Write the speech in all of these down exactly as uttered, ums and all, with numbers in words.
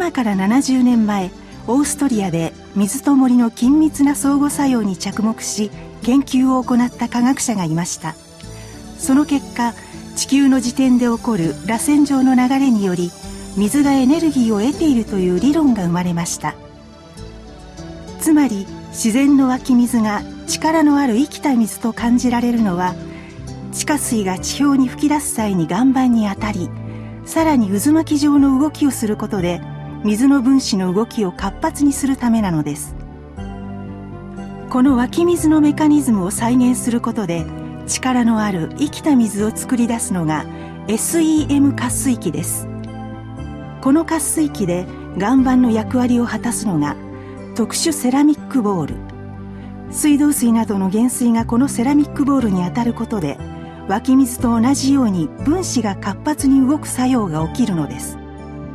今からななじゅうねんまえ、オーストリアで水と森の緊密な相互作用に着目し研究を行った科学者がいました。その結果、地球の自転で起こる螺旋状の流れにより水がエネルギーを得ているという理論が生まれました。つまり自然の湧き水が力のある生きた水と感じられるのは、地下水が地表に噴き出す際に岩盤に当たり、さらに渦巻き状の動きをすることで水の分子の動きを活発にするためなのです。この湧き水のメカニズムを再現することで力のある生きた水を作り出すのが エスイーエム 活水器です。この活水器で岩盤の役割を果たすのが特殊セラミックボール。水道水などの原水がこのセラミックボールに当たることで、湧き水と同じように分子が活発に動く作用が起きるのです。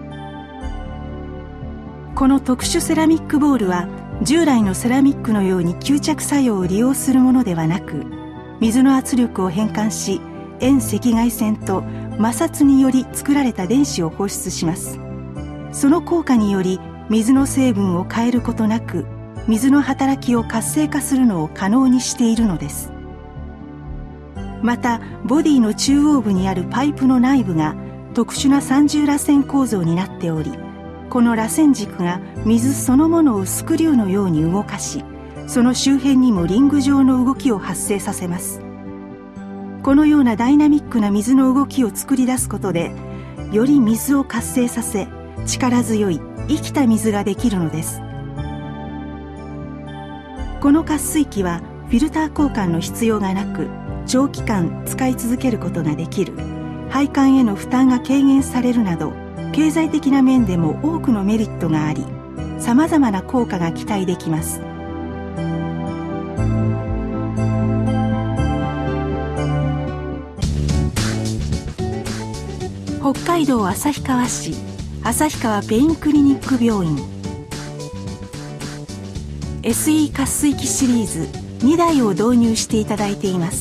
この特殊セラミックボールは従来のセラミックのように吸着作用を利用するものではなく、水の圧力を変換し遠赤外線と摩擦により作られた電子を放出します。その効果により水の成分を変えることなく水の働きを活性化するのを可能にしているのです。またボディの中央部にあるパイプの内部が特殊な三重螺旋構造になっており、この螺旋軸が水そのものをスクリューのように動かし、その周辺にもリング状の動きを発生させます。このようなダイナミックな水の動きを作り出すことで、より水を活性させ力強い生きた水ができるのです。この活水器はフィルター交換の必要がなく、長期間使い続けることができる、配管への負担が軽減されるなど経済的な面でも多くのメリットがあり、さまざまな効果が期待できます。北海道旭川市旭川ペインクリニック病院 エスイー 活水器シリーズにだいを導入していただいています。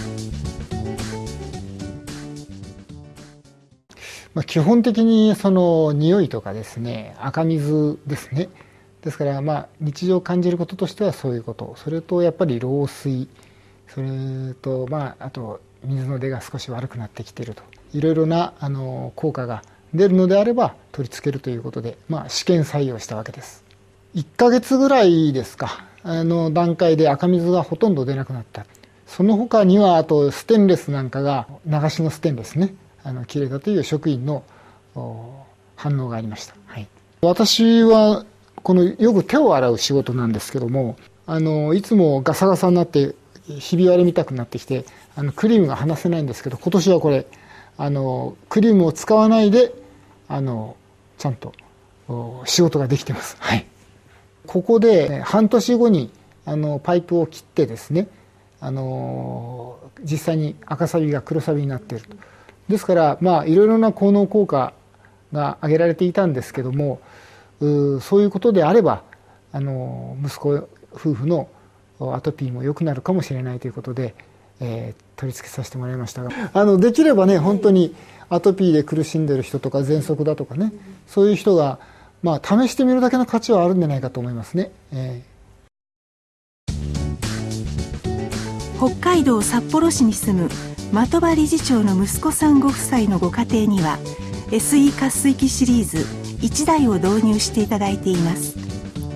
まあ、基本的にその匂いとかですね、赤水ですね。ですからまあ日常感じることとしてはそういうこと、それとやっぱり漏水、それとまああと水の出が少し悪くなってきていると、いろいろなあの効果が出るのであれば取り付けるということで、まあ試験採用したわけです。いっかげつぐらいですか、あの段階で赤水がほとんど出なくなった。その他にはあとステンレスなんかが、流しのステンレスね、あの切れたという職員の反応がありました。はい、私はこのよく手を洗う仕事なんですけども、あのいつもガサガサになってひび割れみたくなってきて、あのクリームが離せないんですけど、今年はこれあのクリームを使わないであのちゃんと仕事ができてます。はい、ここで半年後にあのパイプを切ってですね、あの実際に赤サビが黒サビになっていると。ですからまあいろいろな効能効果が挙げられていたんですけども、うそういうことであればあの息子夫婦のアトピーも良くなるかもしれないということで、えー、取り付けさせてもらいましたが、あのできればね、本当にアトピーで苦しんでる人とか喘息だとかね、そういう人がまあ試してみるだけの価値はあるんじゃないかと思いますね。えー、北海道札幌市に住む的場理事長の息子さんご夫妻のご家庭には エスイー 活水器シリーズいちだいを導入していただいています。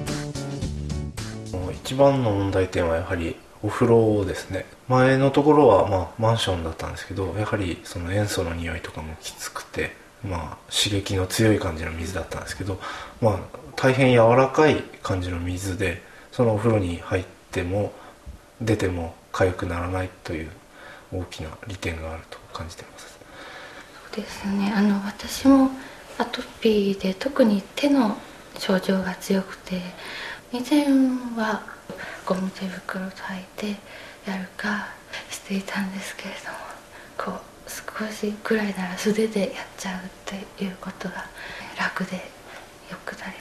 一番の問題点はやはりお風呂ですね。前のところはまあマンションだったんですけど、やはりその塩素の匂いとかもきつくて、まあ刺激の強い感じの水だったんですけど、まあ大変柔らかい感じの水で、そのお風呂に入っても出ても痒くならないという大きな利点があると感じています。 そうですね、あの私もアトピーで特に手の症状が強くて、以前はゴム手袋と履いてやるかしていたんですけれども、こう少しくらいなら素手でやっちゃうっていうことが楽でよくなり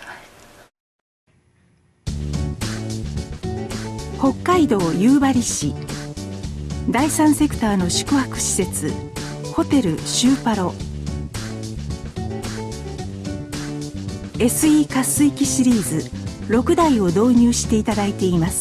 ました。北海道夕張市だいさんセクターの宿泊施設ホテルシューパロ。 エスイー 渇水器シリーズろくだいを導入していただいています。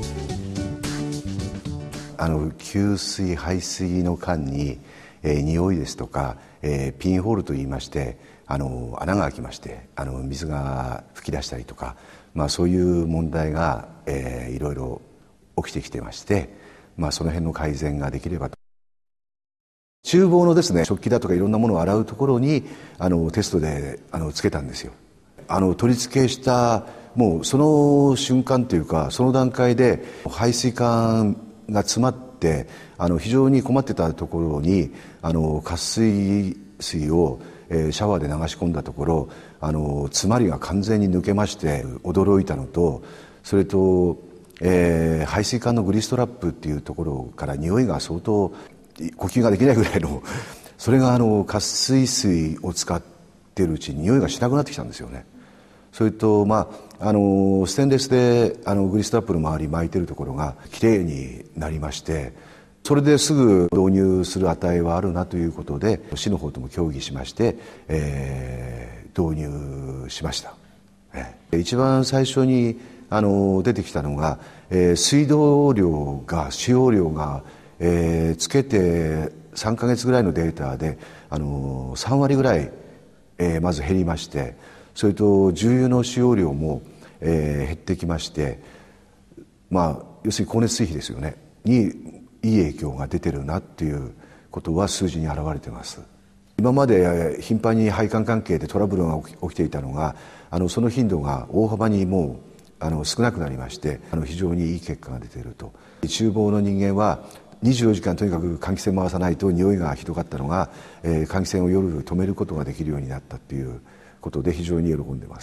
あの給水排水の間に、えー、匂いですとか、えー、ピンホールといいましてあの穴が開きましてあの水が噴き出したりとか、まあ、そういう問題が、えー、いろいろ起きてきてまして、まあ、その辺の改善ができればと。厨房のですね食器だとかいろんなものを洗うところにあのテストであのつけたんですよ。あの取り付けしたもうその瞬間というかその段階で排水管が詰まってあの非常に困ってたところにあの渇水水を、えー、シャワーで流し込んだところあの詰まりが完全に抜けまして驚いたのと、それと、えー、排水管のグリストラップっていうところから匂いが相当呼吸ができないぐらいのそれがあの渇水水を使っているうちに匂いがしなくなってきたんですよね。それと、まあ、あのステンレスであのグリストラップの周り巻いてるところがきれいになりまして、それですぐ導入する値はあるなということで市の方とも協議しまして、えー、導入しました。えー、一番最初にあの出てきたのが、えー、水道量が使用量が、えー、つけてさんかげつぐらいのデータであのさんわりぐらい、えー、まず減りまして、それと重油の使用量も、えー、減ってきまして、まあ要するに光熱水費ですよねにいい影響が出てるなっていうことは数字に表れています。今まで頻繁に配管関係でトラブルが起き、起きていたのがあのその頻度が大幅にもうあの少なくなりまして、あの非常にいい結果が出ていると。厨房の人間はにじゅうよじかんとにかく換気扇回さないと匂いがひどかったのが、えー、換気扇を夜止めることができるようになったっていうことで非常に喜んでいます。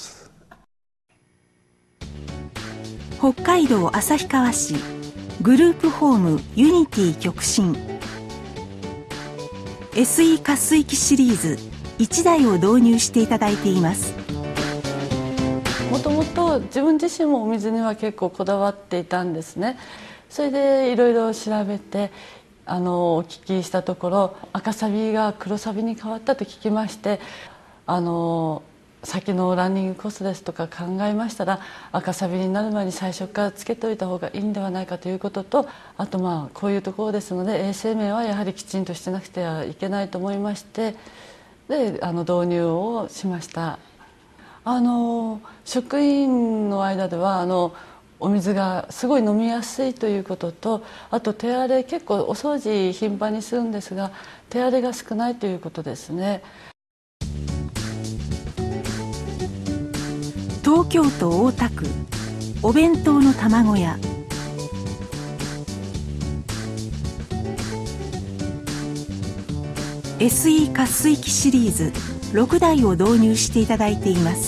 北海道旭川市グループホームユニティ極真 エスイー 渇水器シリーズいちだいを導入していただいています。 もともと自分自身もお水には結構こだわっていたんですね。それでいろいろ調べてあのお聞きしたところ、赤サビが黒サビに変わったと聞きまして、あの先のランニングコストですとか考えましたら、赤サビになる前に最初からつけておいた方がいいんではないかということと、あとまあこういうところですので衛生面はやはりきちんとしてなくてはいけないと思いまして、であの導入をしました。あの職員の間ではあのお水がすごい飲みやすいということと、あと手荒れ、結構お掃除頻繁にするんですが手荒れが少ないということですね。 東京都大田区お弁当の卵屋。エスイー 渇水器シリーズろくだいを導入していただいています。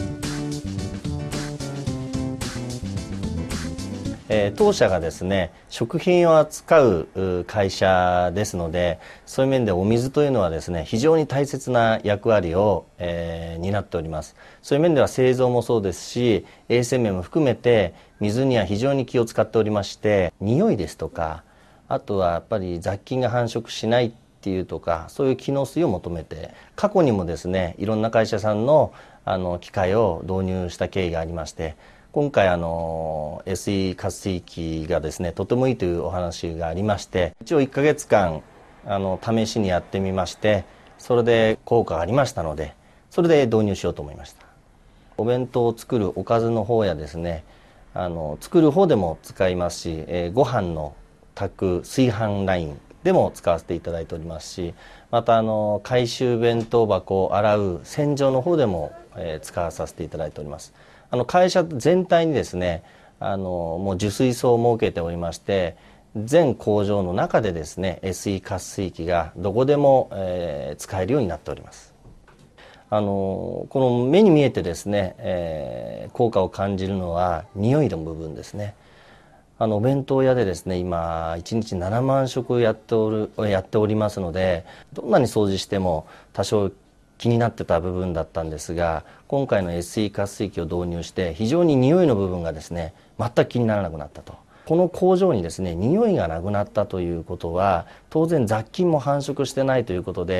えー、当社がですね食品を扱う会社ですので、そういう面でお水というのはですね非常に大切な役割を、えー、担っております。そういう面では製造もそうですし衛生面も含めて水には非常に気を使っておりまして、匂いですとかあとはやっぱり雑菌が繁殖しないっていうとか、そういう機能水を求めて過去にもですねいろんな会社さんのあの機械を導入した経緯がありまして、今回あの エスイー 渇水器がですねとてもいいというお話がありまして、一応いっかげつかんあの試しにやってみまして、それで効果がありましたので、それで導入しようと思いました。お弁当を作るおかずの方やですねあの作る方でも使いますし、えー、ご飯の炊く炊飯ラインでも使わせていただいておりますし、またあの回収弁当箱を洗う洗浄の方でも、えー、使わさせていただいております。あの会社全体にですねあのもう受水槽を設けておりまして、全工場の中でですね エスイー 渇水器がどこでも、えー、使えるようになっております。あのこの目に見えてですね、えー、効果を感じるのは匂いの部分ですね。あのお弁当屋でですね今いちにちななまんしょくやっておるやっておりますので、どんなに掃除しても多少気になってた部分だったんですが、今回の エスイー 渇水器を導入して非常に匂いの部分がですね全く気にならなくなったと。この工場にですね匂いがなくなったということは当然雑菌も繁殖してないということで、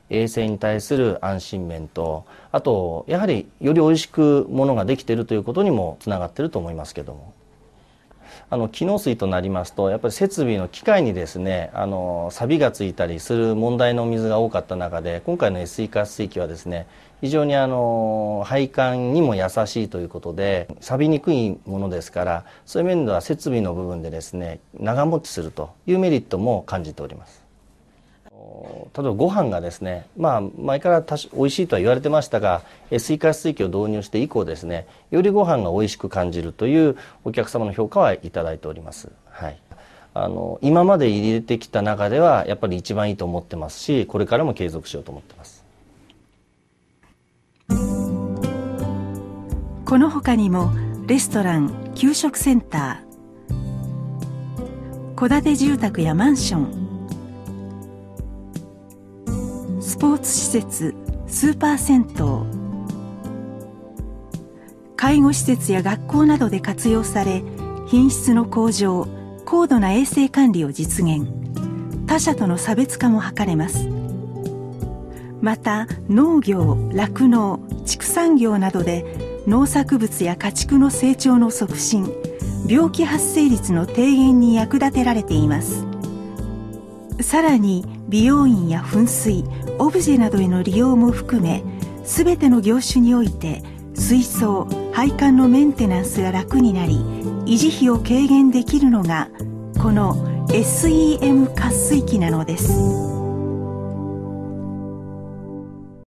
衛生に対する安心面と、あとやはりより美味しくものができているということにもつながっていると思いますけども、あの機能水となりますとやっぱり設備の機械にですね、あの錆がついたりする問題のお水が多かった中で、今回の越水活水機はですね、非常にあの配管にも優しいということで錆びにくいものですから、そういう面では設備の部分でですね長持ちするというメリットも感じております。例えばご飯がですね、まあ前から多少美味しいとは言われてましたが、越水活水機を導入して以降ですね、よりご飯が美味しく感じるというお客様の評価はいただいております。はい、あの今まで入れてきた中ではやっぱり一番いいと思ってますし、これからも継続しようと思ってます。 この他にもレストラン、給食センター、戸建て住宅やマンション、スポーツ施設、スーパー銭湯、介護施設や学校などで活用され、品質の向上、高度な衛生管理を実現、他社との差別化も図れます。また農業、酪農、畜産業などで農作物や家畜の成長の促進、病気発生率の低減に役立てられています。さらに美容院や噴水、オブジェなどへの利用も含め、すべての業種において水槽、配管のメンテナンスが楽になり、維持費を軽減できるのがこの エスイーエム 活水機なのです。